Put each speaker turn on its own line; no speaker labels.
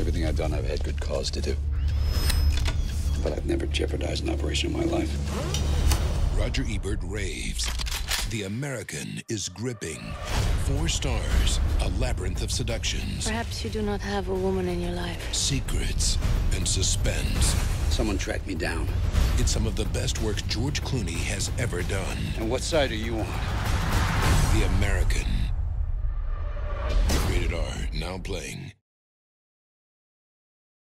Everything I've done, I've had good cause to do. But I've never jeopardized an operation in my life.
Roger Ebert raves. The American is gripping. 4 stars, a labyrinth of seductions.
Perhaps you do not have a woman in your life.
Secrets and suspense.
Someone tracked me down.
It's some of the best work George Clooney has ever done.
And what side are you on?
The American. Rated R, now playing.